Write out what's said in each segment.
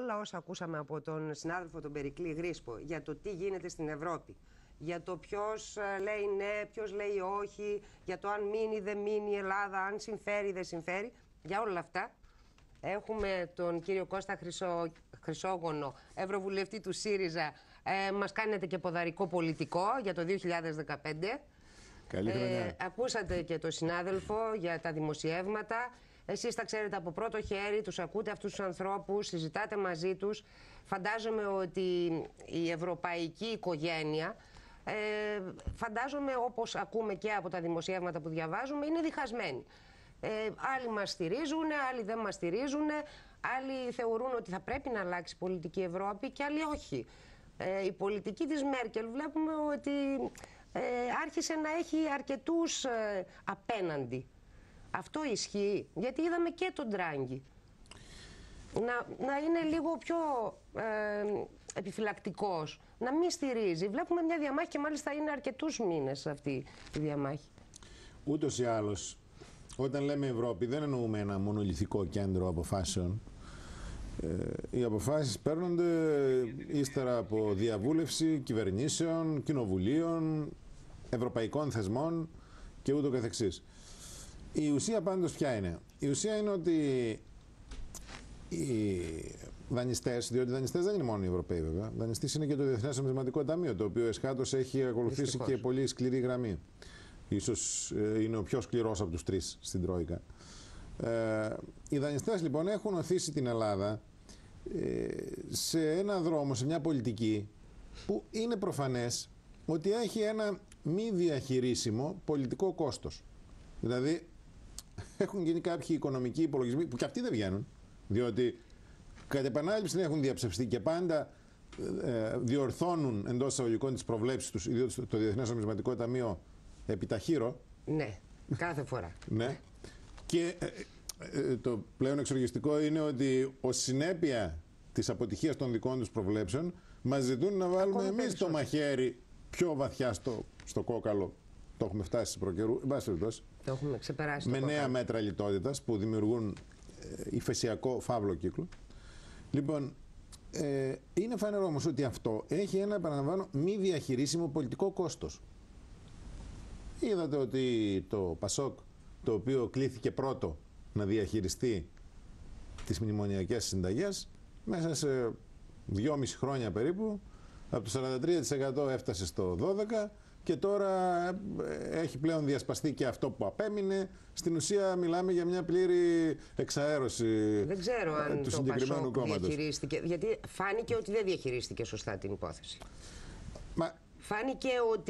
όλα όσα ακούσαμε από τον συνάδελφο τον Περικλή Γρίσπο για το τι γίνεται στην Ευρώπη, για το ποιος λέει ναι, ποιος λέει όχι, για το αν μείνει δεν μείνει η Ελλάδα, αν συμφέρει δεν συμφέρει, για όλα αυτά έχουμε τον κύριο Κώστα Χρυσόγονο, ευρωβουλευτή του ΣΥΡΙΖΑ, μας κάνετε και ποδαρικό πολιτικό για το 2015. Καλή χρονιά. Ακούσατε και τον συνάδελφο για τα δημοσιεύματα. Εσείς τα ξέρετε από πρώτο χέρι, τους ακούτε αυτούς τους ανθρώπους, συζητάτε μαζί τους. Φαντάζομαι ότι η ευρωπαϊκή οικογένεια, φαντάζομαι όπως ακούμε και από τα δημοσιεύματα που διαβάζουμε, είναι διχασμένη. Άλλοι μας στηρίζουν, άλλοι δεν μας στηρίζουν, άλλοι θεωρούν ότι θα πρέπει να αλλάξει η πολιτική Ευρώπη και άλλοι όχι. Η πολιτική της Μέρκελ βλέπουμε ότι άρχισε να έχει αρκετούς απέναντι. Αυτό ισχύει, γιατί είδαμε και τον Ντράγκη να είναι λίγο πιο επιφυλακτικός, να μην στηρίζει. Βλέπουμε μια διαμάχη και μάλιστα είναι αρκετούς μήνες αυτή η διαμάχη. Ούτως ή άλλως, όταν λέμε Ευρώπη δεν εννοούμε ένα μονολυθικό κέντρο αποφάσεων. Οι αποφάσεις παίρνονται ύστερα από διαβούλευση κυβερνήσεων, κοινοβουλίων, ευρωπαϊκών θεσμών και ούτω καθεξής. Η ουσία πάντως ποια είναι? Η ουσία είναι ότι οι δανειστές, διότι οι δανειστές δεν είναι μόνο οι Ευρωπαίοι βέβαια, δανειστής είναι και το Διεθνές Νομισματικό Ταμείο, το οποίο εσχάτως έχει ακολουθήσει και πολύ σκληρή γραμμή. Ίσως είναι ο πιο σκληρός από τους τρεις στην Τρόικα. Οι δανειστές λοιπόν έχουν οθήσει την Ελλάδα σε ένα δρόμο, σε μια πολιτική που είναι προφανές ότι έχει ένα μη διαχειρίσιμο πολιτικό κόστος. Δηλαδή έχουν γίνει κάποιοι οικονομικοί υπολογισμοί που και αυτοί δεν βγαίνουν, διότι κατ' επανάληψη έχουν διαψευστεί και πάντα διορθώνουν εντός εισαγωγικών τις προβλέψεις τους, ιδίως το Διεθνές Νομισματικό Ταμείο επιταχύρω. Ναι, κάθε φορά. Ναι. Και το πλέον εξοργιστικό είναι ότι ως συνέπεια της αποτυχίας των δικών τους προβλέψεων μας ζητούν να βάλουμε εμείς το μαχαίρι πιο βαθιά στο κόκαλο. Το έχουμε φτάσει σε προκαιρού, εν πάση περιπτώσει. Το έχουμε ξεπεράσει. Με νέα μέτρα λιτότητας που δημιουργούν υφεσιακό φαύλο κύκλο. Λοιπόν, είναι φανερό όμως ότι αυτό έχει ένα, επαναλαμβάνω, μη διαχειρίσιμο πολιτικό κόστος. Είδατε ότι το ΠΑΣΟΚ, το οποίο κλήθηκε πρώτο να διαχειριστεί τις μνημονιακές συνταγές, μέσα σε 2,5 χρόνια περίπου, από το 43% έφτασε στο 12% και τώρα έχει πλέον διασπαστεί και αυτό που απέμεινε. Στην ουσία μιλάμε για μια πλήρη εξαέρωση. Δεν ξέρω αν του το συγκεκριμένου κόμματος διαχειρίστηκε, γιατί φάνηκε ότι δεν διαχειρίστηκε σωστά την υπόθεση. Φάνηκε ότι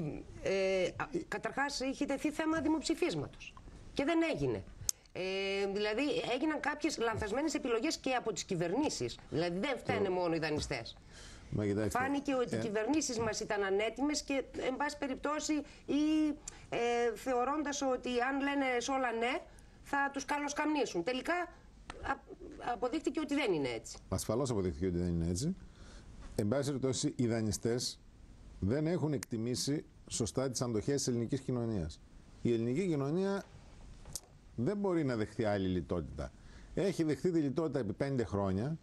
καταρχάς είχε τεθεί θέμα δημοψηφίσματος και δεν έγινε. Δηλαδή έγιναν κάποιες λανθασμένες επιλογές και από τις κυβερνήσεις. Δηλαδή δεν φταίνε μόνο οι δανειστές. Φάνηκε ότι οι κυβερνήσεις μας ήταν ανέτοιμες και εν πάση περιπτώσει ή θεωρώντας ότι αν λένε σε όλα ναι θα τους καλοσκαμνίσουν. Τελικά αποδείχτηκε ότι δεν είναι έτσι. Ασφαλώς αποδείχτηκε ότι δεν είναι έτσι. Εν πάση περιπτώσει οι δανειστές δεν έχουν εκτιμήσει σωστά τις αντοχές της ελληνικής κοινωνίας. Η ελληνική κοινωνία δεν μπορεί να δεχθεί άλλη λιτότητα. Έχει δεχθεί τη λιτότητα επί 5 χρόνια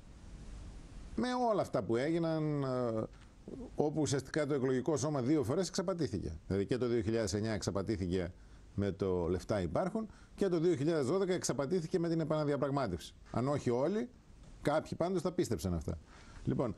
με όλα αυτά που έγιναν, όπου ουσιαστικά το εκλογικό σώμα 2 φορές εξαπατήθηκε. Δηλαδή και το 2009 εξαπατήθηκε με το λεφτά υπάρχουν και το 2012 εξαπατήθηκε με την επαναδιαπραγμάτευση. Αν όχι όλοι, κάποιοι πάντως τα πίστεψαν αυτά. Λοιπόν,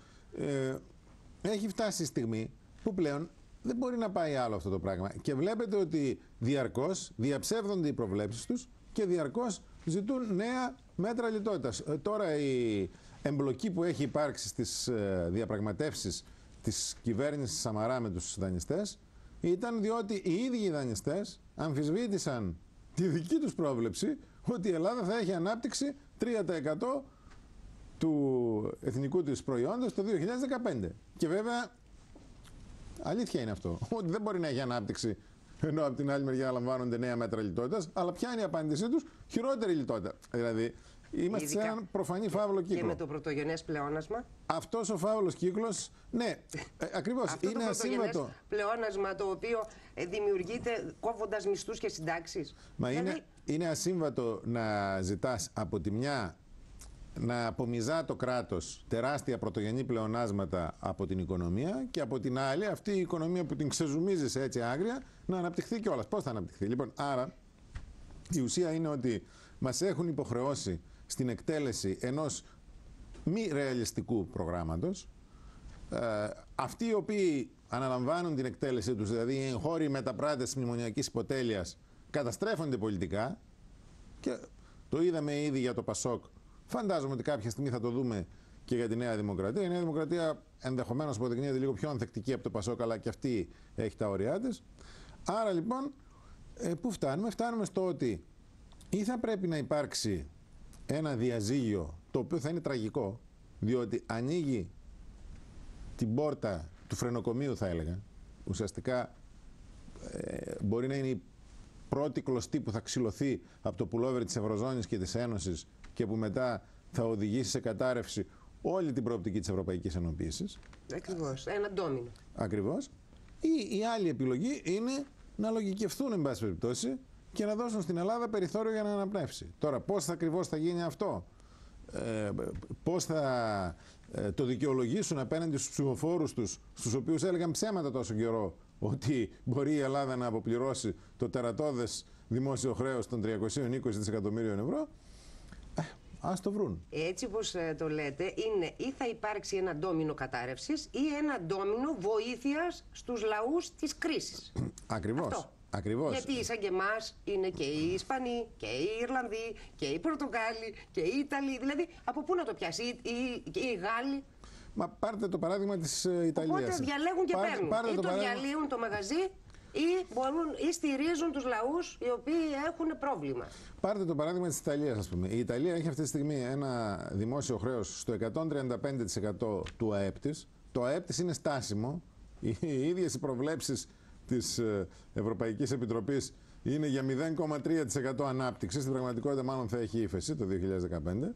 έχει φτάσει η στιγμή που πλέον δεν μπορεί να πάει άλλο αυτό το πράγμα. Και βλέπετε ότι διαρκώς διαψεύδονται οι προβλέψεις τους και διαρκώς ζητούν νέα μέτρα λιτότητας. Τώρα η εμπλοκή που έχει υπάρξει στις διαπραγματεύσεις της κυβέρνησης Σαμαρά με τους δανειστές ήταν διότι οι ίδιοι οι δανειστές αμφισβήτησαν τη δική τους πρόβλεψη ότι η Ελλάδα θα έχει ανάπτυξη 3% του εθνικού της προϊόντος το 2015. Και βέβαια αλήθεια είναι αυτό, ότι δεν μπορεί να έχει ανάπτυξη ενώ από την άλλη μεριά λαμβάνονται νέα μέτρα λιτότητας, αλλά ποια είναι η απάντησή τους? Χειρότερη λιτότητα. Δηλαδή είμαστε σε έναν προφανή φαύλο κύκλο. Και με το πρωτογενές πλεόνασμα. Αυτός ο φαύλος κύκλος, ναι, ακριβώς, αυτό είναι το ασύμβατο. Πλεόνασμα το οποίο δημιουργείται κόβοντας μισθούς και συντάξεις. Μα δηλαδή... είναι ασύμβατο να ζητάς από τη μια να απομυζά το κράτος τεράστια πρωτογενή πλεονάσματα από την οικονομία και από την άλλη αυτή η οικονομία που την ξεζουμίζεσαι έτσι άγρια να αναπτυχθεί κιόλας. Πώς θα αναπτυχθεί? Λοιπόν, άρα η ουσία είναι ότι μας έχουν υποχρεώσει στην εκτέλεση ενός μη ρεαλιστικού προγράμματος. Αυτοί οι οποίοι αναλαμβάνουν την εκτέλεση τους, δηλαδή οι εγχώροι μεταπράτες της μνημονιακής υποτέλειας, καταστρέφονται πολιτικά και το είδαμε ήδη για το Πασόκ. Φαντάζομαι ότι κάποια στιγμή θα το δούμε και για τη Νέα Δημοκρατία. Η Νέα Δημοκρατία ενδεχομένως αποδεικνύεται λίγο πιο ανθεκτική από το Πασόκ, αλλά και αυτή έχει τα όρια της. Άρα λοιπόν, πού φτάνουμε? Φτάνουμε στο ότι ή θα πρέπει να υπάρξει ένα διαζύγιο, το οποίο θα είναι τραγικό, διότι ανοίγει την πόρτα του φρενοκομείου, θα έλεγα. Ουσιαστικά μπορεί να είναι η πρώτη κλωστή που θα ξυλωθεί από το πουλόβερ της Ευρωζώνης και της Ένωσης και που μετά θα οδηγήσει σε κατάρρευση όλη την προοπτική της Ευρωπαϊκής Ενοποίησης. Ακριβώς, ένα ντόμινο. Ακριβώς. Ή η άλλη επιλογή είναι να λογικευθούν, εν πάση περιπτώσει, και να δώσουν στην Ελλάδα περιθώριο για να αναπνεύσει. Τώρα, πώς ακριβώς θα γίνει αυτό, πώς θα το δικαιολογήσουν απέναντι στους ψηφοφόρους τους, στους οποίους έλεγαν ψέματα τόσο καιρό ότι μπορεί η Ελλάδα να αποπληρώσει το τερατώδες δημόσιο χρέος των 320 δισεκατομμύριων ευρώ, ας το βρουν. Έτσι όπως το λέτε, είναι ή θα υπάρξει ένα ντόμινο κατάρρευσης ή ένα ντόμινο βοήθειας στους λαούς της κρίσης. Ακριβώς. Αυτό. Ακριβώς. Γιατί σαν και εμάς είναι και οι Ισπανοί και οι Ιρλανδοί και οι Πορτογάλοι και οι Ιταλοί. Δηλαδή, από πού να το πιάσει, οι Γάλλοι. Μα πάρτε το παράδειγμα της Ιταλίας. Οπότε διαλέγουν και παίρνουν. Ή το διαλύουν το μαγαζί ή στηρίζουν τους λαούς οι οποίοι έχουν πρόβλημα. Πάρτε το παράδειγμα της Ιταλίας, ας πούμε. Η Ιταλία έχει αυτή τη στιγμή ένα δημόσιο χρέος στο 135% του ΑΕΠ της. Το ΑΕΠ της είναι στάσιμο. Οι ίδιες οι προβλέψεις της Ευρωπαϊκής Επιτροπής είναι για 0,3% ανάπτυξη. Στην πραγματικότητα μάλλον θα έχει ύφεση το 2015.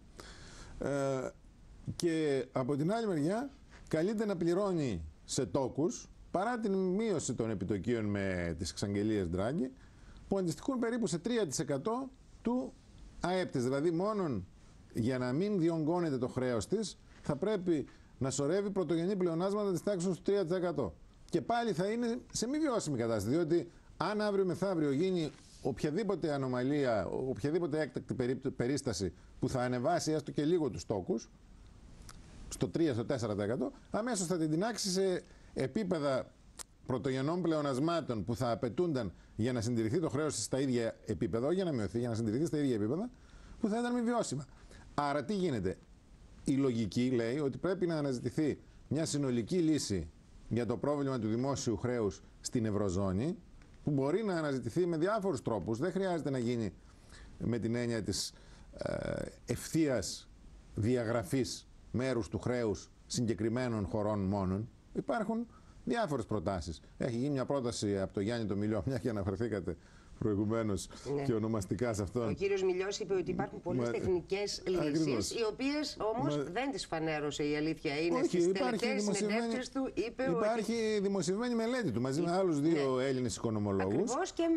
Και από την άλλη μεριά καλείται να πληρώνει σε τόκους παρά την μείωση των επιτοκίων με τις εξαγγελίες Ντράγκη, που αντιστοιχούν περίπου σε 3% του ΑΕΠ της. Δηλαδή μόνον για να μην διονγκώνεται το χρέος της θα πρέπει να σωρεύει πρωτογενή πλεονάσματα της τάξης του 3%. Και πάλι θα είναι σε μη βιώσιμη κατάσταση, διότι αν αύριο μεθαύριο γίνει οποιαδήποτε ανομαλία, οποιαδήποτε έκτακτη περίσταση που θα ανεβάσει έστω και λίγο τους τόκους, στο 3-4%, αμέσως θα την τινάξει σε επίπεδα πρωτογενών πλεονασμάτων που θα απαιτούνταν για να συντηρηθεί το χρέος στα ίδια επίπεδα, όχι για να μειωθεί, για να συντηρηθεί στα ίδια επίπεδα, που θα ήταν μη βιώσιμα. Άρα τι γίνεται? Η λογική λέει ότι πρέπει να αναζητηθεί μια συνολική λύση για το πρόβλημα του δημόσιου χρέους στην Ευρωζώνη, που μπορεί να αναζητηθεί με διάφορους τρόπους. Δεν χρειάζεται να γίνει με την έννοια της ευθείας διαγραφής μέρους του χρέους συγκεκριμένων χωρών μόνον. Υπάρχουν διάφορες προτάσεις. Έχει γίνει μια πρόταση από τον Γιάννη τον Μιλιό, μια και αναφερθήκατε προηγουμένως και ονομαστικά σε αυτόν. Ο κύριος Μιλιός είπε ότι υπάρχουν πολλές τεχνικές λύσεις, οι οποίες όμως δεν τις φανέρωσε, η αλήθεια είναι. Όχι, στις τελευταίες συνεντεύξεις του είπε υπάρχει δημοσιευμένη μελέτη του μαζί με άλλους δύο Έλληνες οικονομολόγους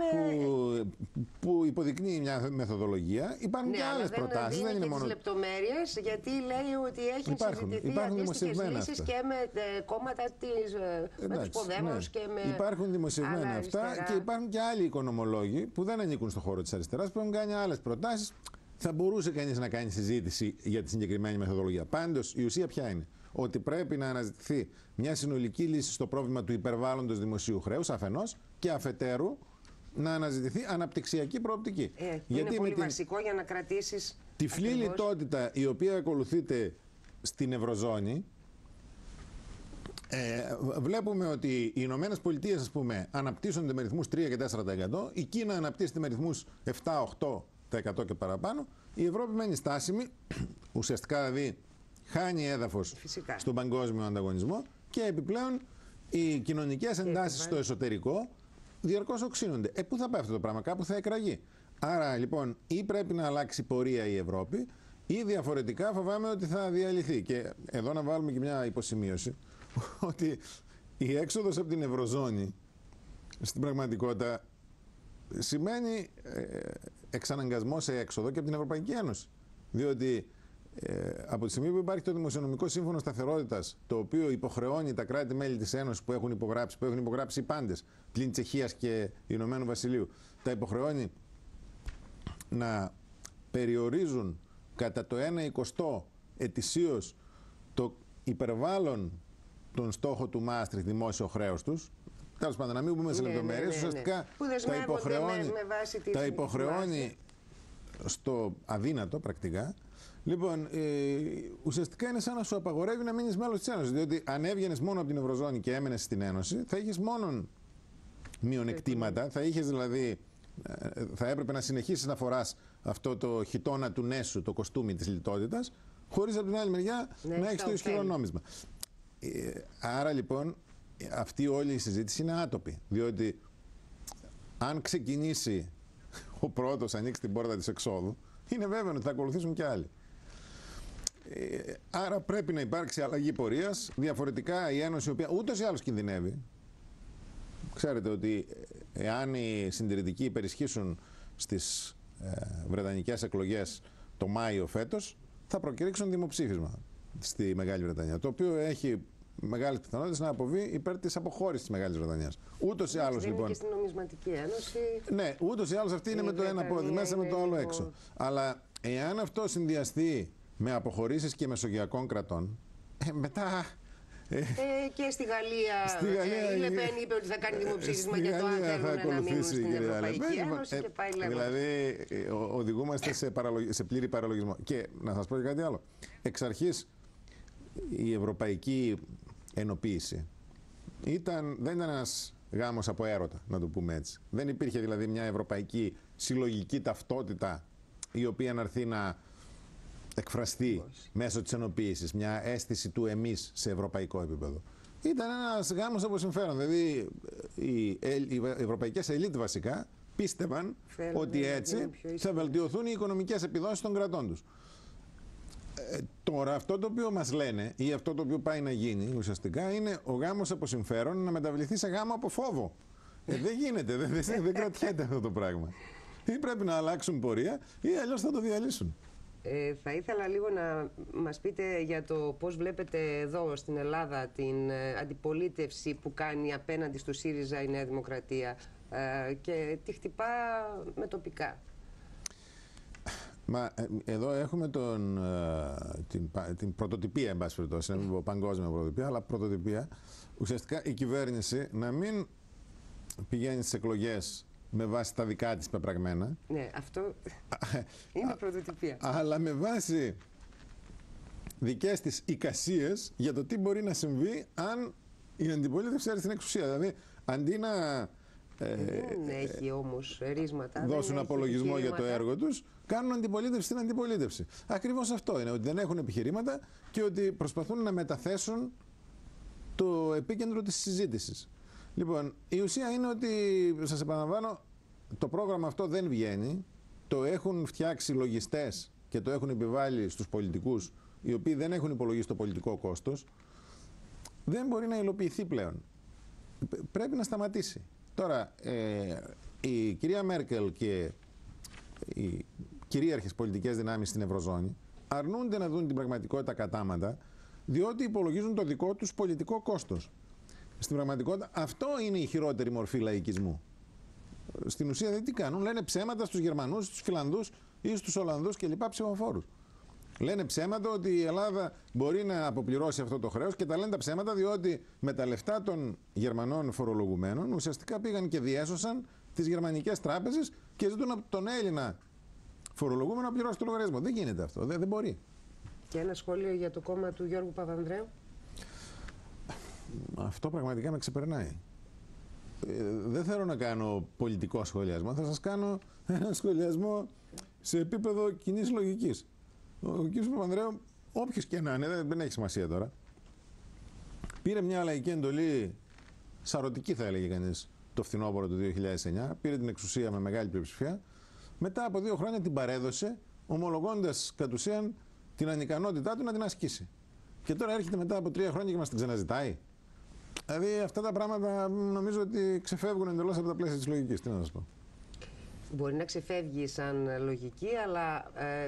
που υποδεικνύει μια μεθοδολογία. Υπάρχουν και άλλες προτάσεις, δεν είναι μόνο τις λεπτομέρειες, γιατί λέει ότι έχει συζητηθεί αντίστοιχες λύσεις και με κόμματα με τους Ποδέμους και με. Υπάρχουν δημοσιευμένα αυτά και υπάρχουν και άλλοι οικονομολόγοι που δεν ανήκουν στον χώρο της αριστεράς, που έχουν κάνει άλλες προτάσεις. Θα μπορούσε κανείς να κάνει συζήτηση για τη συγκεκριμένη μεθοδολογία. Πάντως, η ουσία ποια είναι? Ότι πρέπει να αναζητηθεί μια συνολική λύση στο πρόβλημα του υπερβάλλοντος δημοσίου χρέους, αφενός, και αφετέρου να αναζητηθεί αναπτυξιακή προοπτική. Γιατί είναι πολύ βασικό για να κρατήσεις τυφλή λιτότητα η οποία ακολουθείται στην Ευρωζώνη. Βλέπουμε ότι οι Ηνωμένες Πολιτείες, ας πούμε, αναπτύσσονται με ρυθμούς 3 και 4%, η Κίνα αναπτύσσεται με ρυθμούς 7-8% και παραπάνω, η Ευρώπη μένει στάσιμη, ουσιαστικά δηλαδή χάνει έδαφος στον παγκόσμιο ανταγωνισμό και επιπλέον οι κοινωνικές εντάσεις στο εσωτερικό διαρκώς οξύνονται. Πού θα πάει αυτό το πράγμα? Κάπου θα εκραγεί. Άρα λοιπόν ή πρέπει να αλλάξει πορεία η Ευρώπη ή διαφορετικά φοβάμαι ότι θα διαλυθεί. Και εδώ να βάλουμε και μια υποσημείωση ότι η έξοδος από την Ευρωζώνη στην πραγματικότητα σημαίνει εξαναγκασμό σε έξοδο και από την Ευρωπαϊκή Ένωση. Διότι Από τη στιγμή που υπάρχει το Δημοσιονομικό Σύμφωνο Σταθερότητας, το οποίο υποχρεώνει τα κράτη-μέλη της Ένωσης που έχουν υπογράψει οι πάντες, πλην Τσεχίας και Ηνωμένου Βασιλείου, τα υποχρεώνει να περιορίζουν κατά το 1/20 ετησίως το υπερβάλλον τον στόχο του Μάστριχτ δημόσιο χρέος τους. Τέλος πάντων, να μην μπούμε σε λεπτομέρειες, ουσιαστικά τα υποχρεώνει στο αδύνατο πρακτικά. Λοιπόν, ουσιαστικά είναι σαν να σου απαγορεύει να μείνεις μέλος της Ένωσης. Διότι αν έβγαινες μόνο από την Ευρωζώνη και έμενες στην Ένωση, θα είχες μόνο μειονεκτήματα. Θα είχες δηλαδή, θα έπρεπε να συνεχίσεις να φοράς αυτό το χιτώνα του νέσου, το κοστούμι της λιτότητας, χωρίς από την άλλη μεριά να έχεις το ισχυρό νόμισμα. Άρα λοιπόν, αυτή όλη η συζήτηση είναι άτοπη. Διότι αν ξεκινήσει ο πρώτος, ανοίξει την πόρτα της εξόδου, είναι βέβαιο ότι θα ακολουθήσουν και άλλοι. Άρα πρέπει να υπάρξει αλλαγή πορείας. Διαφορετικά η Ένωση, η οποία ούτως ή άλλως κινδυνεύει, ξέρετε ότι εάν οι συντηρητικοί υπερισχύσουν στις βρετανικές εκλογές το Μάιο φέτος, θα προκηρύξουν δημοψήφισμα στη Μεγάλη Βρετανία, το οποίο έχει μεγάλες πιθανότητες να αποβεί υπέρ της αποχώρησης της Μεγάλης Βρετανίας. Ούτως ή άλλως λοιπόν. Και στην Νομισματική Ένωση. Ναι, ούτως ή άλλως αυτή είναι με το ένα πόδι μέσα, με το άλλο έξω. Αλλά εάν αυτό συνδυαστεί με αποχωρήσεις και μεσογειακών κρατών, μετά. Και στη Γαλλία η Λεπέν είπε ότι θα κάνει δημοψήφισμα για το αν θέλουν να μείνουν στην Ευρωπαϊκή Ένωση και πάει λέγοντας. Δηλαδή οδηγούμαστε σε πλήρη παραλογισμό. Και να σας πω και κάτι άλλο. Εξ αρχής η ευρωπαϊκή ενοποίηση δεν ήταν ένας γάμος από έρωτα, να το πούμε έτσι. Δεν υπήρχε δηλαδή μια ευρωπαϊκή συλλογική ταυτότητα η οποία να έρθει να εκφραστεί μέσω της ενοποίησης, μια αίσθηση του εμείς σε ευρωπαϊκό επίπεδο. Ήταν ένας γάμος από συμφέρον. Δηλαδή οι ευρωπαϊκές ελίτ βασικά πίστευαν ότι έτσι θα βελτιωθούν οι οικονομικές επιδόσεις των κρατών τους. Τώρα αυτό το οποίο μας λένε ή αυτό το οποίο πάει να γίνει ουσιαστικά είναι ο γάμος από συμφέρον να μεταβληθεί σε γάμο από φόβο. Δεν γίνεται, δεν κρατιέται αυτό το πράγμα. Ή πρέπει να αλλάξουν πορεία ή αλλιώς θα το διαλύσουν. Θα ήθελα λίγο να μας πείτε για το πώς βλέπετε εδώ στην Ελλάδα την αντιπολίτευση που κάνει απέναντι στο ΣΥΡΙΖΑ η Νέα Δημοκρατία και τη χτυπά με τοπικά. Εδώ έχουμε την πρωτοτυπία, εν πάση περιπτώσει, να μην πω παγκόσμια πρωτοτυπία, αλλά πρωτοτυπία. Ουσιαστικά η κυβέρνηση να μην πηγαίνει στις εκλογές με βάση τα δικά της πεπραγμένα. Ναι, αυτό είναι πρωτοτυπία. Αλλά με βάση δικές της εικασίες για το τι μπορεί να συμβεί αν η αντιπολίτευση έρθει στην εξουσία. Δηλαδή, αντί να δεν έχει όμως ρίσματα, δώσουν απολογισμό για το έργο τους, κάνουν αντιπολίτευση στην αντιπολίτευση. Ακριβώς αυτό είναι, ότι δεν έχουν επιχειρήματα και ότι προσπαθούν να μεταθέσουν το επίκεντρο της συζήτησης. Λοιπόν, η ουσία είναι ότι, σας επαναλαμβάνω, το πρόγραμμα αυτό δεν βγαίνει, το έχουν φτιάξει λογιστές και το έχουν επιβάλει στους πολιτικούς, οι οποίοι δεν έχουν υπολογίσει το πολιτικό κόστος, δεν μπορεί να υλοποιηθεί πλέον. Πρέπει να σταματήσει. Τώρα, η κυρία Μέρκελ και οι κυρίαρχες πολιτικές δυνάμεις στην Ευρωζώνη αρνούνται να δουν την πραγματικότητα κατάματα, διότι υπολογίζουν το δικό τους πολιτικό κόστος. Στην πραγματικότητα αυτό είναι η χειρότερη μορφή λαϊκισμού. Στην ουσία δεν τι κάνουν, λένε ψέματα στους Γερμανούς, στους Φιλανδούς ή στους Ολλανδούς και λοιπά ψηφοφόρους. Λένε ψέματα ότι η Ελλάδα μπορεί να αποπληρώσει αυτό το χρέος και τα λένε τα ψέματα διότι με τα λεφτά των Γερμανών φορολογουμένων ουσιαστικά πήγαν και διέσωσαν τις γερμανικές τράπεζες και ζητούν από τον Έλληνα φορολογούμενο να πληρώσει το λογαριασμό. Δεν γίνεται αυτό, δεν μπορεί. Και ένα σχόλιο για το κόμμα του Γιώργου Παπανδρέου. Αυτό πραγματικά με ξεπερνάει. Δεν θέλω να κάνω πολιτικό σχολιασμό, θα σας κάνω ένα σχολιασμό σε επίπεδο κοινής λογικής. Ο κ. Παπανδρέου, όποιος και να είναι, δεν έχει σημασία τώρα, πήρε μια λαϊκή εντολή, σαρωτική θα έλεγε κανείς, το φθινόπωρο του 2009, πήρε την εξουσία με μεγάλη πλειοψηφία, μετά από 2 χρόνια την παρέδωσε, ομολογώντας κατ' ουσίαν την ανικανότητά του να την ασκήσει. Και τώρα έρχεται μετά από 3 χρόνια και μας την ξαναζητάει. Δηλαδή αυτά τα πράγματα νομίζω ότι ξεφεύγουν εντελώς από τα πλαίσια της λογικής. Τι να σας πω. Μπορεί να ξεφεύγει σαν λογική, αλλά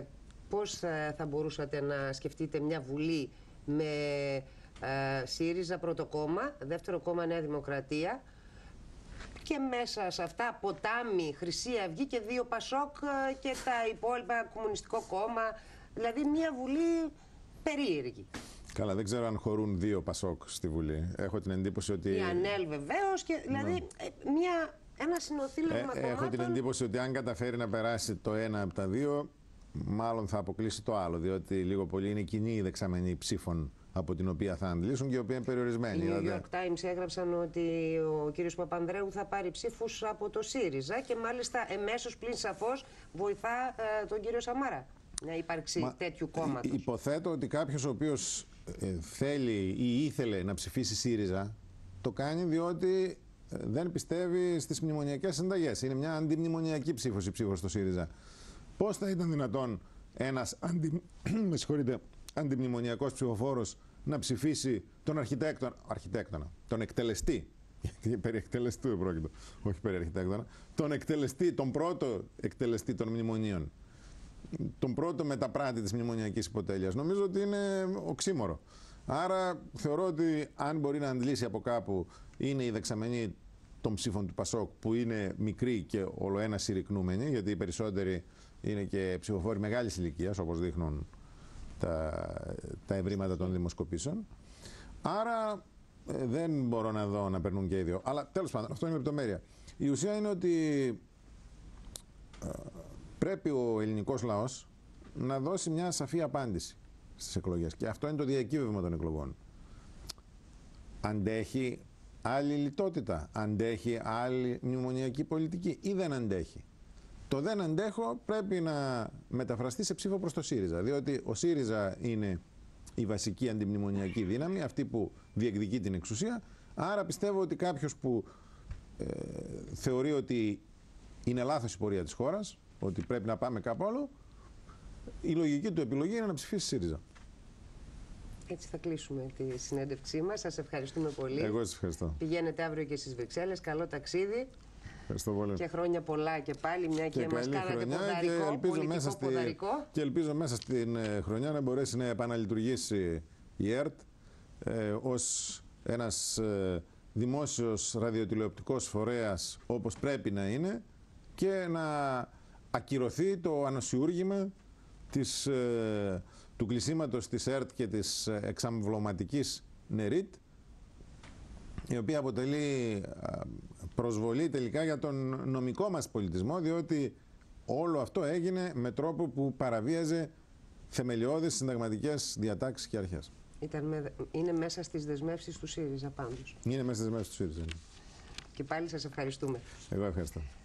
πώς θα μπορούσατε να σκεφτείτε μια Βουλή με ΣΥΡΙΖΑ πρώτο κόμμα, δεύτερο κόμμα Νέα Δημοκρατία και μέσα σε αυτά Ποτάμι, Χρυσή Αυγή και 2 Πασόκ και τα υπόλοιπα Κομμουνιστικό κόμμα, δηλαδή μια Βουλή περίεργη. Καλά, δεν ξέρω αν χωρούν 2 Πασόκ στη Βουλή. Έχω την εντύπωση ότι... Η ΑΝΕΛ βεβαίως, και δηλαδή ένα συνοθήλευμα κομμάτων. Έχω την εντύπωση ότι αν καταφέρει να περάσει το ένα από τα 2, μάλλον θα αποκλείσει το άλλο, διότι λίγο πολύ είναι κοινή η δεξαμενή ψήφων από την οποία θα αντλήσουν και η οποία είναι περιορισμένη. Οι New York Times έγραψαν ότι ο κύριος Παπανδρέου θα πάρει ψήφους από το ΣΥΡΙΖΑ και μάλιστα εμέσως πλην σαφώς βοηθά τον κύριο Σαμάρα να υπάρξει τέτοιου κόμματος. Υποθέτω ότι κάποιος ο οποίος θέλει ή ήθελε να ψηφίσει ΣΥΡΙΖΑ το κάνει διότι δεν πιστεύει στις μνημονιακές συνταγές. Είναι μια αντιμνημονιακή ψήφος η ψήφος στο ΣΥΡΙΖΑ. Πώς θα ήταν δυνατόν ένας αντιμνημονιακός ψηφοφόρος να ψηφίσει τον αρχιτέκτονα, τον εκτελεστή, γιατί περί εκτελεστού πρόκειται, όχι περί αρχιτέκτονα, τον εκτελεστή, τον πρώτο εκτελεστή των μνημονίων, τον πρώτο μεταπράτη της μνημονιακής υποτέλειας. Νομίζω ότι είναι οξύμορο. Άρα θεωρώ ότι αν μπορεί να αντλήσει από κάπου είναι η δεξαμενή των ψήφων του Πασόκ, που είναι μικρή και ολοένα συρρικνούμενη, γιατί οι περισσότεροι είναι και ψηφοφόροι μεγάλης ηλικίας, όπως δείχνουν τα ευρήματα των δημοσκοπήσεων. Άρα δεν μπορώ να δω να περνούν και οι 2. Αλλά τέλος πάντων, αυτό είναι λεπτομέρεια. Η ουσία είναι ότι πρέπει ο ελληνικός λαός να δώσει μια σαφή απάντηση στις εκλογές. Και αυτό είναι το διακύβευμα των εκλογών. Αντέχει άλλη λιτότητα, αντέχει άλλη μνημονιακή πολιτική ή δεν αντέχει? Το δεν αντέχω πρέπει να μεταφραστεί σε ψήφο προς το ΣΥΡΙΖΑ, διότι ο ΣΥΡΙΖΑ είναι η βασική αντιμνημονιακή δύναμη, αυτή που διεκδικεί την εξουσία. Άρα πιστεύω ότι κάποιος που θεωρεί ότι είναι λάθος η πορεία της χώρας, ότι πρέπει να πάμε κάπου άλλο, η λογική του επιλογή είναι να ψηφίσει ΣΥΡΙΖΑ. Έτσι θα κλείσουμε τη συνέντευξή μας. Σας ευχαριστούμε πολύ. Εγώ σας ευχαριστώ. Πηγαίνετε αύριο και στις Βρυξέλλες. Καλό ταξίδι. Ευχαριστώ πολύ. Και χρόνια πολλά και πάλι, μια και μας κάνατε ποδαρικό, πολιτικό ποδαρικό. Και ελπίζω μέσα στην χρονιά να μπορέσει να επαναλειτουργήσει η ΕΡΤ ως ένας δημόσιος ραδιοτηλεοπτικός φορέας όπως πρέπει να είναι και να ακυρωθεί το ανοσιούργημα του κλεισίματος της ΕΡΤ και της εξαμβλωματικής ΝΕΡΙΤ, η οποία αποτελεί προσβολή τελικά για τον νομικό μας πολιτισμό, διότι όλο αυτό έγινε με τρόπο που παραβίαζε θεμελιώδεις συνταγματικές διατάξεις και αρχές. Είναι μέσα στις δεσμεύσεις του ΣΥΡΙΖΑ πάντως. Είναι μέσα στις δεσμεύσεις του ΣΥΡΙΖΑ. Και πάλι σας ευχαριστούμε. Εγώ ευχαριστώ.